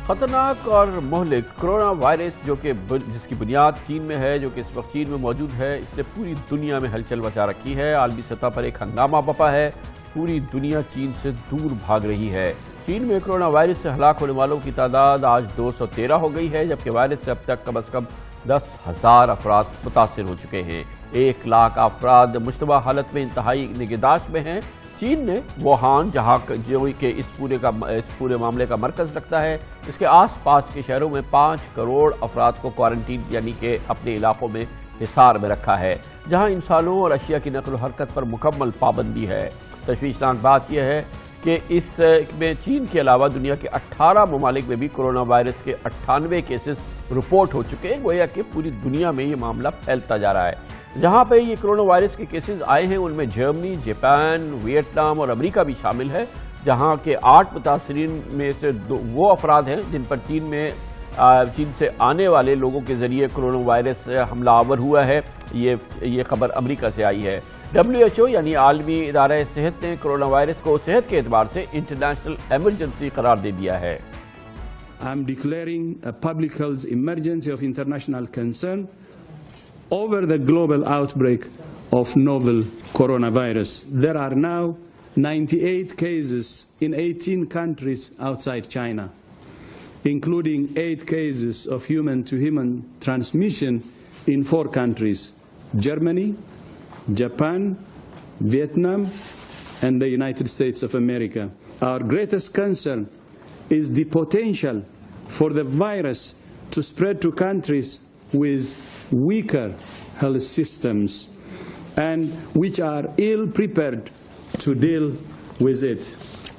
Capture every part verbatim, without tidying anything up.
خطرناک اور مہلک کرونا وائرس جو کہ جس کی بنیاد چین میں ہے، جو کہ اس وقت چین میں موجود ہے، اس نے پوری دنیا میں ہلچل مچا رکھی ہے۔ عالمی سطح پر ایک ہنگامہ بپا ہے، پوری دنیا چین سے دور بھاگ رہی ہے۔ چین میں کرونا وائرس سے ہلاک ہونے والوں کی تعداد آج دو سو تیرہ ہو گئی ہے، جبکہ وائرس سے اب تک کم از کم دس ہزار افراد متاثر ہو چکے ہیں۔ ایک لاکھ افراد مشتبہ حالت میں انتہائی نگہداشت میں ہیں۔ چین نے ووہان، جہاں جو کہ اس پورے کا اس پورے معاملے کا مرکز رکھتا ہے، اس کے آس پاس کے شہروں میں پانچ کروڑ افراد کو کوارنٹین یعنی کہ اپنے علاقوں میں حصار میں رکھا ہے، جہاں انسانوں اور اشیاء کی نقل و حرکت پر مکمل پابندی ہے۔ تشویشناک بات یہ ہے کہ اس میں چین کے علاوہ دنیا کے اٹھارہ ممالک میں بھی کرونا وائرس کے اٹھانوے کیسز رپورٹ ہو چکے ہیں، گویا کہ پوری دنیا میں یہ معاملہ پھیلتا جا رہا ہے۔ جہاں پہ یہ کرونا وائرس کے کیسز آئے ہیں ان میں جرمنی، جاپان، ویتنام اور امریکہ بھی شامل ہے، جہاں کے آٹھ متاثرین میں سے وہ افراد ہیں جن پر چین میں چین سے آنے والے لوگوں کے ذریعے کرونا وائرس حملہ آور ہوا ہے۔ یہ یہ خبر امریکہ سے آئی ہے۔ ڈبلیو ایچ او یعنی عالمی ادارہ صحت نے کرونا وائرس کو صحت کے اعتبار سے انٹرنیشنل ایمرجنسی قرار دے دیا ہے۔ I'm declaring a public health emergency of international concern over the global outbreak of novel coronavirus. There are now ninety-eight cases in eighteen countries outside China, including eight cases of human-to-human transmission in four countries: Germany, Japan, Vietnam, and the United States of America. Our greatest concern is the potential for the virus to spread to countries with weaker health systems and which are ill prepared to deal with it.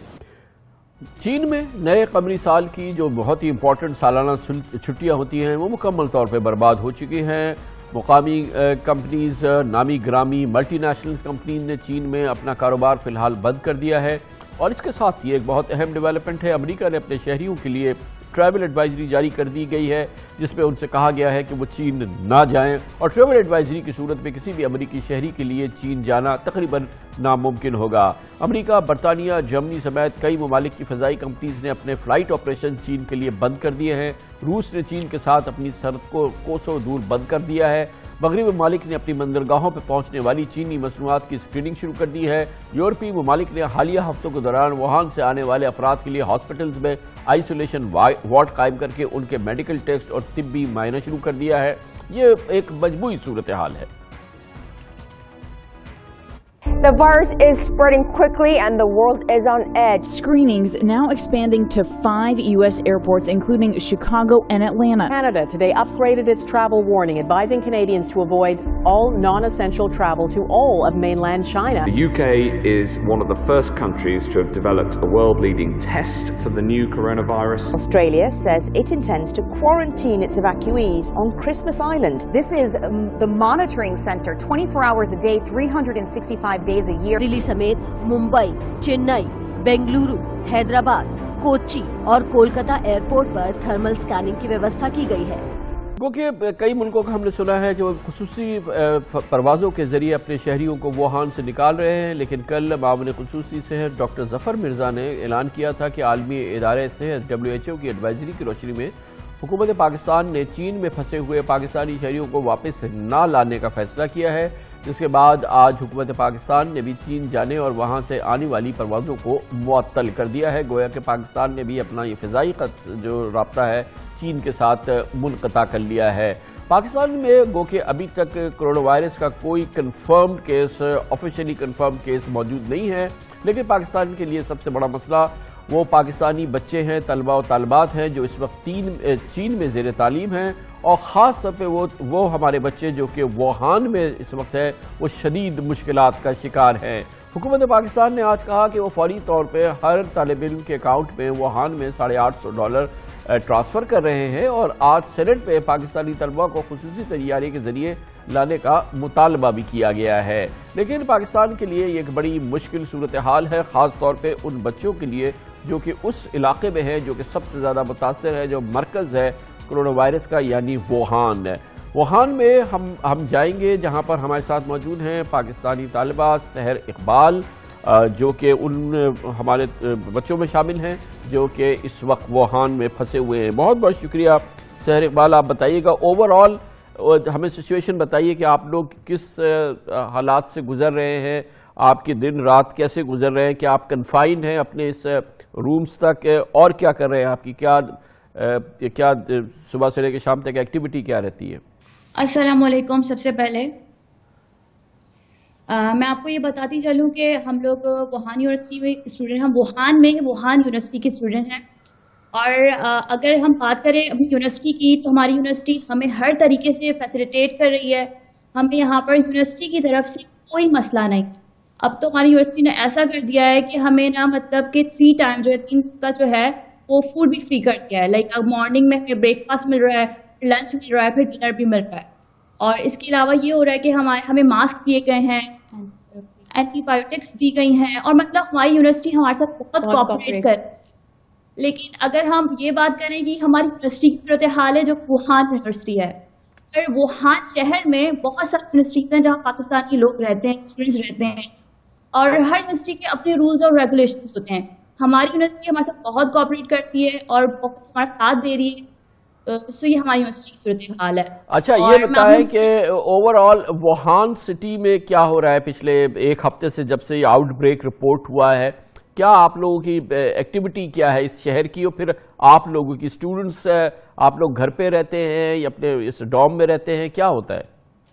چین میں نئے قمری سال کی جو بہت ہی important سالانہ چھٹیاں ہوتی ہیں وہ مکمل طور پہ برباد ہو چکی ہیں۔ مقامی کمپنیز، نامی گرامی ملٹی نیشنل کمپنیز نے چین میں اپنا کاروبار فی الحال بند کر دیا ہے، اور اس کے ساتھ یہ ایک بہت اہم ڈیولپمنٹ ہے۔ امریکہ نے اپنے شہریوں کے لیے ٹریول ایڈوائزری جاری کر دی گئی ہے، جس میں ان سے کہا گیا ہے کہ وہ چین نہ جائیں، اور ٹریول ایڈوائزری کی صورت میں کسی بھی امریکی شہری کے لیے چین جانا تقریباً ناممکن ہوگا۔ امریکہ، برطانیہ، جرمنی سمیت کئی ممالک کی فضائی کمپنیز نے اپنے فلائٹ آپریشن چین کے لیے بند کر دیے ہیں۔ روس نے چین کے ساتھ اپنی سرحد کو کوسوں دور بند کر دیا ہے۔ مغربی ممالک نے اپنی بندرگاہوں پہ پہنچنے والی چینی مصنوعات کی اسکریننگ شروع کر دی ہے۔ یورپی ممالک نے حالیہ ہفتوں کے دوران ووہان سے آنے والے افراد کے لیے ہاسپٹلز میں آئسولیشن وارڈ قائم کر کے ان کے میڈیکل ٹیسٹ اور طبی معائنہ شروع کر دیا ہے۔ یہ ایک مجموعی صورتحال ہے۔ The virus is spreading quickly and the world is on edge. Screenings now expanding to five U S airports, including Chicago and Atlanta. Canada today upgraded its travel warning, advising Canadians to avoid all non-essential travel to all of mainland China. The U K is one of the first countries to have developed a world-leading test for the new coronavirus. Australia says it intends to quarantine its evacuees on Christmas Island. This is um, the monitoring center, twenty-four hours a day, three hundred sixty-five days a year. دلی سمیت ممبئی، چنئی، بنگلورو، حیدرآباد، کوچی اور Kolkata airport پر thermal scanning کی ویوستھا کی گئی ہے۔ کیونکہ کئی ملکوں کا ہم نے سنا ہے جو خصوصی پروازوں کے ذریعے اپنے شہریوں کو ووہان سے نکال رہے ہیں، لیکن کل معاون خصوصی صحت ڈاکٹر ظفر مرزا نے اعلان کیا تھا کہ عالمی ادارہ صحت ڈبلیو ایچ او کی ایڈوائزری کی روشنی میں حکومت پاکستان نے چین میں پھنسے ہوئے پاکستانی شہریوں کو واپس نہ لانے کا فیصلہ کیا ہے، جس کے بعد آج حکومت پاکستان نے بھی چین جانے اور وہاں سے آنے والی پروازوں کو معطل کر دیا ہے۔ گویا کہ پاکستان نے بھی اپنا یہ فضائی خط جو رابطہ ہے چین کے ساتھ منقطع کر لیا ہے۔ پاکستان میں گو کہ ابھی تک کرونا وائرس کا کوئی confirmed case, officially confirmed case موجود نہیں ہے، لیکن پاکستان کے لیے سب سے بڑا مسئلہ وہ پاکستانی بچے ہیں، طلبہ و طالبات ہیں جو اس وقت تین چین میں زیر تعلیم ہیں، اور خاص طور پہ وہ وہ ہمارے بچے جو کہ ووہان میں اس وقت ہے وہ شدید مشکلات کا شکار ہیں۔ حکومت پاکستان نے آج کہا کہ وہ فوری طور پہ ہر طالب علم کے اکاؤنٹ میں ووہان میں ساڑھے آٹھ سو ڈالر ٹرانسفر کر رہے ہیں، اور آج سینٹ پہ پاکستانی طلبہ کو خصوصی تیاری کے ذریعے لانے کا مطالبہ بھی کیا گیا ہے۔ لیکن پاکستان کے لیے یہ ایک بڑی مشکل صورتحال ہے، خاص طور پہ ان بچوں کے لیے جو کہ اس علاقے میں ہے جو کہ سب سے زیادہ متاثر ہے، جو مرکز ہے کرونا وائرس کا، یعنی ووہان۔ ووہان میں ہم ہم جائیں گے جہاں پر ہمارے ساتھ موجود ہیں پاکستانی طالبہ سحر اقبال، جو کہ ان ہمارے بچوں میں شامل ہیں جو کہ اس وقت ووہان میں پھنسے ہوئے ہیں. بہت بہت شکریہ سحر اقبال. آپ بتائیے گا اوور آل ہمیں سچویشن بتائیے کہ آپ لوگ کس حالات سے گزر رہے ہیں, آپ کے دن رات کیسے گزر رہے ہیں, کہ آپ کنفائنڈ ہیں اپنے اس رومز تک, اور کیا کر رہے ہیں, آپ کی کیا کیا صبح سے لے کے شام تک ایکٹیویٹی کیا رہتی ہے؟ السلام علیکم. سب سے پہلے میں آپ کو یہ بتاتی چلوں کہ ہم لوگ ووہان یونیورسٹی میں اسٹوڈنٹ, ہم ووہان میں ووہان یونیورسٹی کے اسٹوڈنٹ ہیں, اور اگر ہم بات کریں اپنی یونیورسٹی کی تو ہماری یونیورسٹی ہمیں ہر طریقے سے فیسیلیٹیٹ کر رہی ہے. ہمیں یہاں پر یونیورسٹی کی طرف سے کوئی مسئلہ نہیں. اب تو ہماری یونیورسٹی نے ایسا کر دیا ہے کہ ہمیں نا مطلب کہ تھری ٹائم جو ہے تین کا جو ہے وہ فوڈ بھی فری کر دیا ہے. لائک اب مارننگ میں ہمیں بریک فاسٹ مل رہا ہے, پھر لنچ مل رہا ہے, پھر ڈنر بھی مل رہا ہے. اور اس کے علاوہ یہ ہو رہا ہے کہ ہمارے ہمیں ماسک دیے گئے ہیں, اینٹی بایوٹکس دی گئی ہیں, اور مطلب ہماری یونیورسٹی ہمارے ساتھ بہت کوآپریٹ کر. لیکن اگر ہم یہ بات کریں کہ ہماری یونیورسٹی کی صورتحال ہے جو ووہان یونیورسٹی ہے, اور ووہان شہر میں بہت ساری یونیورسٹیز ہیں جہاں پاکستانی لوگ رہتے ہیں, اسٹوڈنٹس رہتے ہیں, اور ہر یونیورسٹی کے اپنے رولز اور ریگولیشنز ہوتے ہیں. ہماری یونیورسٹی ہمارے ساتھ بہت کوآپریٹ کرتی ہے اور بہت ہمارا ساتھ دے رہی ہے. تو یہ ہماری یونیورسٹی کی صورتحال ہے. اچھا یہ بتائیں کہ اوور آل ووہان سٹی میں کیا ہو رہا ہے پچھلے ایک ہفتے سے جب سے یہ آؤٹ بریک رپورٹ ہوا ہے؟ کیا آپ لوگوں کی ایکٹیویٹی کیا ہے اس شہر کی, اور پھر آپ لوگوں کی اسٹوڈنٹس آپ لوگ گھر پہ رہتے ہیں یا اپنے اس ڈوم میں رہتے ہیں, کیا ہوتا ہے؟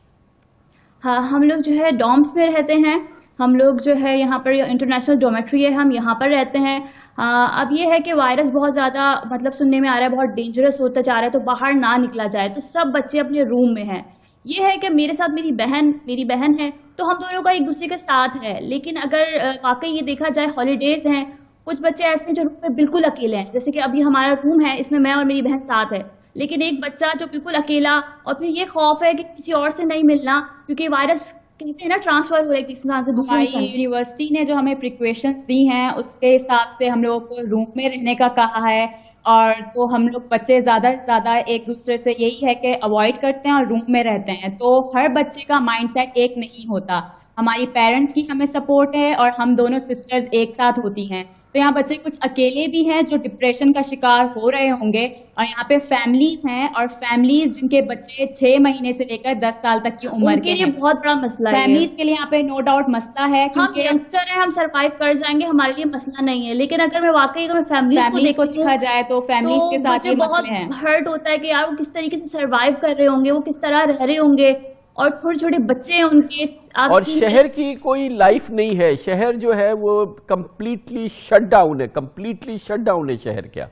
ہاں ہم لوگ جو ہے ڈومس میں رہتے ہیں. ہم لوگ جو ہے یہاں پر انٹرنیشنل ڈومیٹری ہے, ہم یہاں پر رہتے ہیں. اب یہ ہے کہ وائرس بہت زیادہ مطلب سننے میں آ رہا ہے بہت ڈینجرس ہوتا جا رہا ہے, تو باہر نہ نکلا جائے. تو سب بچے اپنے روم میں ہیں. یہ ہے کہ میرے ساتھ میری بہن میری بہن ہے, تو ہم دونوں کا ایک دوسرے کے ساتھ ہے. لیکن اگر واقعی یہ دیکھا جائے ہالیڈیز ہیں, کچھ بچے ایسے ہیں جو روم میں بالکل اکیلے ہیں. جیسے کہ ابھی ہمارا روم ہے, اس میں میں اور میری بہن ساتھ ہے, لیکن ایک بچہ جو بالکل اکیلا, اور پھر یہ خوف ہے کہ کسی اور سے نہیں ملنا, کیونکہ وائرس کہتے ہیں نا ٹرانسفر ہو رہا ہے کسی انسان سے دوسرے انسان. یونیورسٹی نے جو ہمیں پریکویشنز دی ہیں اس کے حساب سے ہم لوگوں کو روم میں رہنے کا کہا ہے, اور تو ہم لوگ بچے زیادہ سے زیادہ ایک دوسرے سے یہی ہے کہ اوائڈ کرتے ہیں اور روم میں رہتے ہیں. تو ہر بچے کا مائنڈ سیٹ ایک نہیں ہوتا. ہماری پیرنٹس کی ہمیں سپورٹ ہے اور ہم دونوں سسٹرز ایک ساتھ ہوتی ہیں. تو یہاں بچے کچھ اکیلے بھی ہیں جو ڈپریشن کا شکار ہو رہے ہوں گے, اور یہاں پہ فیملیز ہیں, اور فیملیز جن کے بچے چھ مہینے سے لے کر دس سال تک کی عمر کے, یہ بہت بڑا مسئلہ ہے. فیملیز کے لیے یہاں پہ نو ڈاؤٹ مسئلہ ہے, ہم ینگسٹر ہیں, ہم سروائیو کر جائیں گے, ہمارے لیے مسئلہ نہیں ہے. لیکن اگر میں واقعی اگر فیملیز کو دیکھا جائے تو فیملیز کے ساتھ یہ مسئلے ہیں. بہت ہرٹ ہوتا ہے کہ یار وہ کس طریقے سے سروائیو کر رہے ہوں گے, وہ کس طرح رہ رہے ہوں گے, اور چھوٹے چھوٹے بچے ہیں ان کے. اور شہر کی کوئی لائف نہیں ہے, شہر جو ہے وہ کمپلیٹلی شٹ ڈاؤن ہے, کمپلیٹلی شٹ ڈاؤن ہے شہر. کیا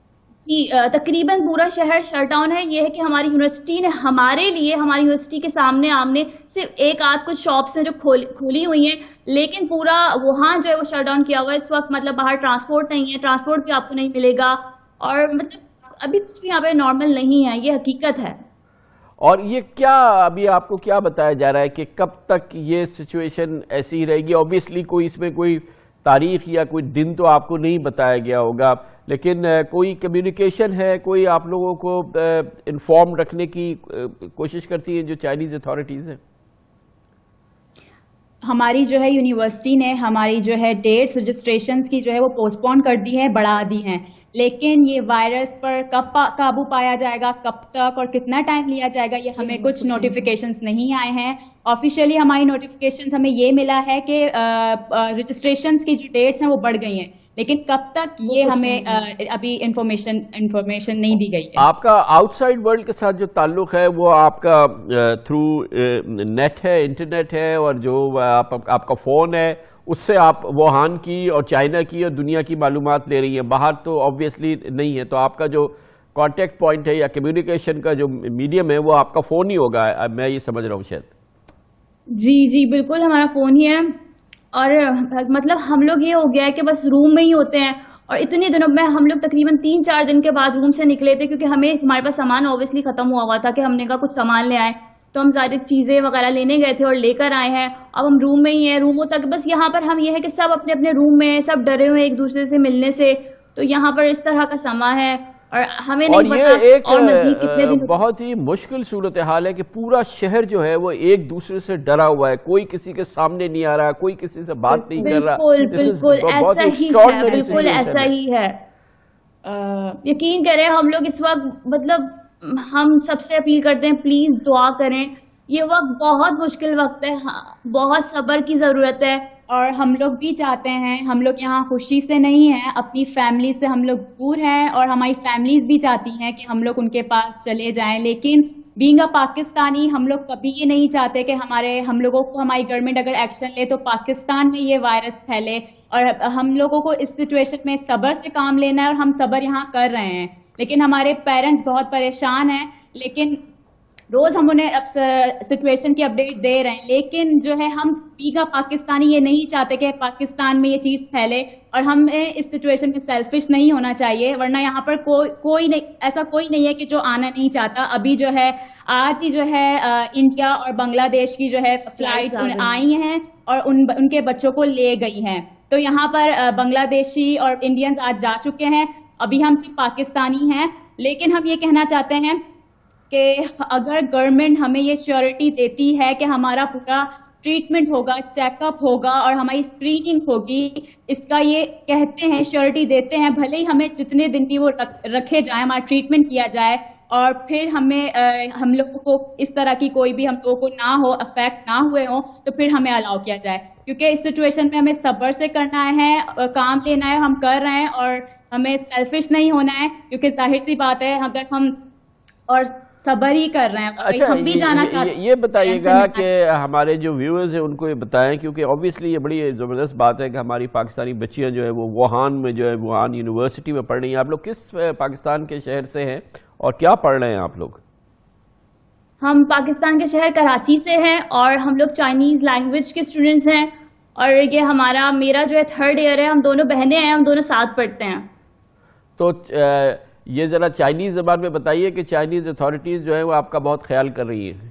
جی تقریباً پورا شہر شٹ ڈاؤن ہے. یہ ہے کہ ہماری یونیورسٹی نے ہمارے لیے ہماری یونیورسٹی کے سامنے آمنے صرف ایک آدھ کچھ شاپس ہیں جو کھولی ہوئی ہیں, لیکن پورا وہاں جو ہے وہ شٹ ڈاؤن کیا ہوا ہے اس وقت. مطلب باہر ٹرانسپورٹ نہیں ہے, ٹرانسپورٹ بھی آپ کو نہیں ملے گا, اور مطلب ابھی کچھ بھی یہاں پہ نارمل نہیں ہے, یہ حقیقت ہے. اور یہ کیا ابھی آپ کو کیا بتایا جا رہا ہے کہ کب تک یہ سچویشن ایسی ہی رہے گی؟ اوبیسلی کوئی اس میں کوئی تاریخ یا کوئی دن تو آپ کو نہیں بتایا گیا ہوگا, لیکن کوئی کمیونیکیشن ہے, کوئی آپ لوگوں کو انفارم رکھنے کی کوشش کرتی ہیں جو چائنیز اتھارٹیز ہیں؟ ہماری جو ہے یونیورسٹی نے ہماری جو ہے ڈیٹس رجسٹریشنز کی جو ہے وہ پوسٹ پون کر دی ہے, بڑھا دی ہیں. لیکن یہ وائرس پر کب قابو پایا جائے گا, کب تک اور کتنا ٹائم لیا جائے گا, یہ ہمیں کچھ نوٹیفیکیشنز نہیں آئے ہیں. آفیشیلی ہماری نوٹیفیکیشنز ہمیں یہ ملا ہے کہ رجسٹریشنز کی جو ڈیٹس ہیں وہ بڑھ گئی ہیں, لیکن کب تک یہ ہمیں ابھی انفارمیشن انفارمیشن نہیں دی گئی ہے. آپ کا آؤٹ سائڈ ورلڈ کے ساتھ جو تعلق ہے وہ آپ کا تھرو نیٹ ہے, انٹرنیٹ ہے, اور جو آپ کا فون ہے اس سے آپ ووہان کی اور چائنا کی اور دنیا کی معلومات لے رہی ہیں, باہر تو آبویسلی نہیں ہے. تو آپ کا جو کانٹیکٹ پوائنٹ ہے یا کمیونیکیشن کا جو میڈیم ہے وہ آپ کا فون ہی ہوگا, میں یہ سمجھ رہا ہوں شاید. جی جی بالکل ہمارا فون ہی ہے, اور مطلب ہم لوگ یہ ہو گیا ہے کہ بس روم میں ہی ہوتے ہیں. اور اتنے دنوں میں ہم لوگ تقریباً تین چار دن کے بعد روم سے نکلے تھے, کیونکہ ہمیں ہمارے پاس سامان اوبیسلی ختم ہوا ہوا تھا کہ ہم نے کہا کچھ سامان لے آئے, تو ہم زیادہ چیزیں وغیرہ لینے گئے تھے اور لے کر آئے ہیں. اب ہم روم میں ہی ہیں, روموں تک بس یہاں پر ہم یہ ہے کہ سب اپنے اپنے روم میں ہیں, سب ڈرے ہوئے ایک دوسرے سے ملنے سے. تو یہاں پر اس طرح کا سما ہے, اور ہمیں اور نہیں یہ ایک اور مزید کتنے دن بہت ہی مشکل صورتحال ہے کہ پورا شہر جو ہے وہ ایک دوسرے سے ڈرا ہوا ہے، کوئی کسی کے سامنے نہیں آ رہا، کوئی کسی سے بات نہیں کر رہا. بالکل بالکل ایسا ہی ہے، بالکل ایسا ہی ہے. یقین کریں ہم لوگ اس وقت مطلب ہم سب سے اپیل کرتے ہیں پلیز دعا کریں. یہ وقت بہت مشکل وقت ہے، بہت صبر کی ضرورت ہے. اور ہم لوگ بھی چاہتے ہیں، ہم لوگ یہاں خوشی سے نہیں ہیں، اپنی فیملی سے ہم لوگ دور ہیں، اور ہماری فیملیز بھی چاہتی ہیں کہ ہم لوگ ان کے پاس چلے جائیں. لیکن بینگ اے پاکستانی ہم لوگ کبھی یہ نہیں چاہتے کہ ہمارے ہم لوگوں کو ہماری گورنمنٹ اگر ایکشن لے تو پاکستان میں یہ وائرس پھیلے. اور ہم لوگوں کو اس سچویشن میں صبر سے کام لینا ہے، اور ہم صبر یہاں کر رہے ہیں. لیکن ہمارے پیرنٹس بہت پریشان ہیں، لیکن روز ہم انہیں اب سچویشن کی اپڈیٹ دے رہے ہیں. لیکن جو ہے ہم بیگا پاکستانی یہ نہیں چاہتے کہ پاکستان میں یہ چیز پھیلے، اور ہمیں اس سچویشن میں سیلفش نہیں ہونا چاہیے. ورنہ یہاں پر کوئی کوئی نہیں ایسا کوئی نہیں ہے کہ جو آنا نہیں چاہتا. ابھی جو ہے آج ہی جو ہے انڈیا اور بنگلہ دیش کی جو ہے فلائٹس آئی ہیں اور ان ان کے بچوں کو لے گئی ہیں. تو یہاں پر بنگلہ دیشی اور انڈینز آج جا چکے ہیں. ابھی ہم صرف پاکستانی ہیں. لیکن ہم یہ کہنا چاہتے ہیں کہ اگر گورنمنٹ ہمیں یہ شیورٹی دیتی ہے کہ ہمارا پورا ٹریٹمنٹ ہوگا، چیک اپ ہوگا اور ہماری اسکریننگ ہوگی، اس کا یہ کہتے ہیں شیورٹی دیتے ہیں، بھلے ہی ہمیں جتنے دن کی وہ رکھے جائیں، ہمارا ٹریٹمنٹ کیا جائے، اور پھر ہمیں ہم لوگوں کو اس طرح کی کوئی بھی ہم لوگوں کو نہ ہو، افیکٹ نہ ہوئے ہوں، تو پھر ہمیں الاؤ کیا جائے. کیونکہ اس سچویشن میں ہمیں صبر سے کرنا ہے، کام لینا ہے، ہم کر رہے ہیں، اور ہمیں سیلفش نہیں ہونا ہے. کیونکہ ظاہر سی بات ہے اگر ہم اور صبر ہی کر رہے ہیں. اچھا ہم بھی جانا چاہتے ہیں. یہ بتائیے گا کہ ہمارے جو ویورز ہیں ان کو یہ بتائیں، کیونکہ اوبیسلی یہ بڑی زبردست بات ہے کہ ہماری پاکستانی بچیاں جو ہے وہ ووہان میں جو ہے ووہان یونیورسٹی میں پڑھ رہی ہیں. آپ لوگ کس پاکستان کے شہر سے ہیں اور کیا پڑھ رہے ہیں آپ لوگ؟ ہم پاکستان کے شہر کراچی سے ہیں، اور ہم لوگ چائنیز لینگویج کے اسٹوڈنٹس ہیں. اور یہ ہمارا میرا جو ہے تھرڈ ایئر ہے. ہم دونوں بہنیں ہیں، ہم دونوں ساتھ پڑھتے ہیں. تو یہ ذرا چائنیز زبان میں بتائیے کہ چائنیز اتھارٹیز جو ہے وہ آپ کا بہت خیال کر رہی ہیں.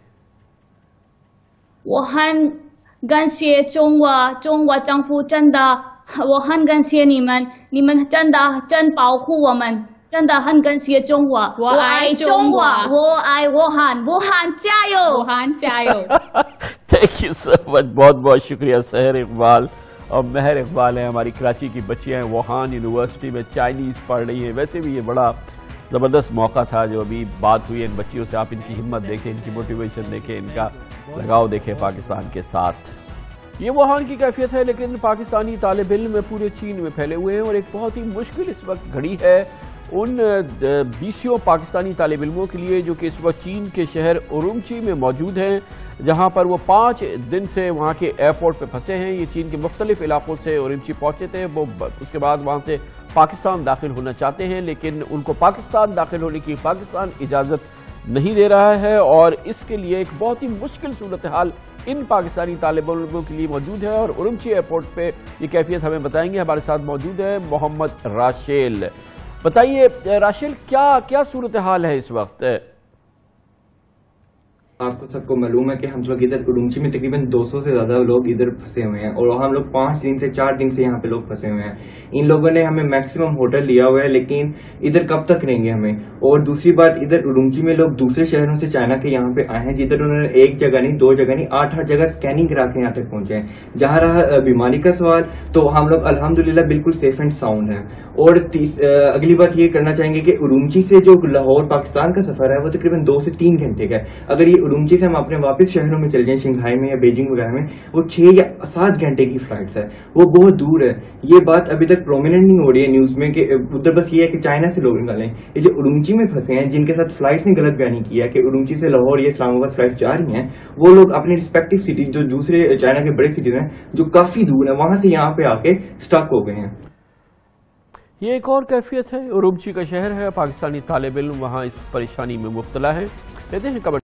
ووہن گنشیے چونگوا چونگوا چنگفو چندا ووہن گنشیے نیمن نیمن چندا چن پاؤ خو ومن چندا ہن گنشیے چونگوا وہ آئی چونگوا وہ آئی ووہان ووہان چایو ووہان چایو. تھینک یو سو مچ، بہت بہت شکریہ. سحر اقبال اور مہر اقبال ہیں، ہماری کراچی کی بچیاں ہیں، ووہان یونیورسٹی میں چائنیز پڑھ رہی ہیں. ویسے بھی یہ بڑا زبردست موقع تھا جو ابھی بات ہوئی ہے ان بچیوں سے. آپ ان کی ہمت دیکھیں، ان کی موٹیویشن دیکھیں، ان کا لگاؤ دیکھیں پاکستان کے ساتھ. یہ ووہان کی کیفیت ہے، لیکن پاکستانی طالب علم پورے چین میں پھیلے ہوئے ہیں، اور ایک بہت ہی مشکل اس وقت گھڑی ہے ان بیسیوں پاکستانی طالب علموں کے لیے جو کہ اس وقت چین کے شہر اورمچی میں موجود ہیں، جہاں پر وہ پانچ دن سے وہاں کے ایئرپورٹ پہ پھنسے ہیں. یہ چین کے مختلف علاقوں سے اورمچی پہنچے تھے. وہ اس کے بعد وہاں سے پاکستان داخل ہونا چاہتے ہیں، لیکن ان کو پاکستان داخل ہونے کی پاکستان اجازت نہیں دے رہا ہے، اور اس کے لیے ایک بہت ہی مشکل صورتحال ان پاکستانی طالب علموں کے لیے موجود ہے. اور اورمچی ایئرپورٹ پہ یہ کیفیت ہمیں بتائیں گے. ہمارے ساتھ موجود ہے محمد راشیل. بتائیے راشیل، کیا کیا صورتحال ہے اس وقت؟ آپ کو سب کو معلوم ہے کہ ہم لوگ ادھر اورمچی میں تقریباً دو سو سے زیادہ لوگ ادھر پھنسے ہوئے ہیں، اور ہم لوگ پانچ دن سے چار دن سے یہاں پہ لوگ پھنسے ہوئے ہیں. ان لوگوں نے ہمیں میکسیمم ہوٹل لیا ہوا ہے، لیکن ادھر کب تک رہیں گے ہمیں. اور دوسری بات، ادھر اورمچی میں لوگ دوسرے شہروں سے چائنا کے یہاں پہ آئے ہیں، جدھر انہوں نے ایک جگہ نہیں، دو جگہ نہیں، آٹھ آٹھ جگہ اسکیننگ کرا کے یہاں تک پہنچے ہیں. جہاں رہا بیماری کا سوال، تو ہم لوگ الحمدللہ بالکل سیف اینڈ ساؤنڈ ہیں. اور اگلی بات یہ کرنا چاہیں گے کہ اورمچی سے جو لاہور پاکستان کا سفر ہے وہ تقریباً دو سے تین گھنٹے کا ہے. اگر یہ اورمچی سے ہم اپنے واپس شہروں میں چل جائیں، شنگھائی میں یا بیجنگ وغیرہ میں، وہ چھ یا سات گھنٹے کی فلائٹس ہے، وہ بہت دور ہے. یہ بات ابھی تک پرومیننٹ نہیں ہو رہی ہے نیوز میں کہ ادھر بس یہ ہے کہ چائنا سے لوگ نکالیں. یہ جو اورمچی میں پھنسے ہیں، جن کے ساتھ فلائٹس نے غلط بیانی کیا کہ اورمچی سے لاہور یا اسلام آباد فلائٹس جا رہی ہیں، وہ لوگ اپنے رسپیکٹو سٹی جو دوسرے چائنا کے بڑے سٹیز ہیں جو کافی دور ہیں، وہاں سے یہاں پہ آ کے اسٹک ہو گئے ہیں. یہ ایک اور کیفیت ہے. اورمچی کا شہر ہے، پاکستانی طالب علم وہاں اس پریشانی میں مبتلا ہے. کہتے ہیں